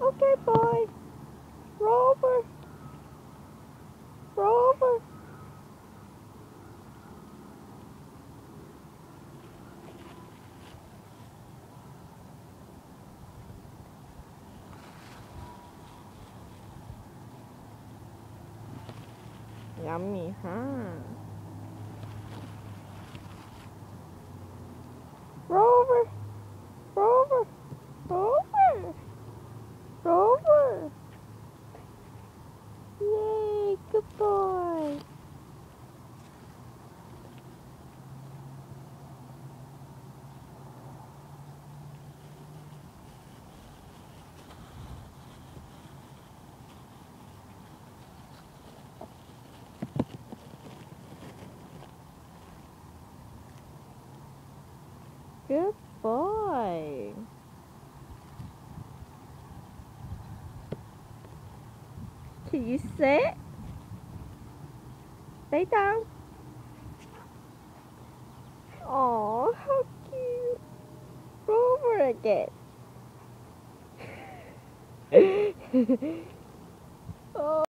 Okay, boy. Rover. Rover. Yummy, huh? Rover. Rover. Rover. Rover. Yay, good boy. Good boy. Can you sit? Lay down. Oh, how cute. Rover again. Oh.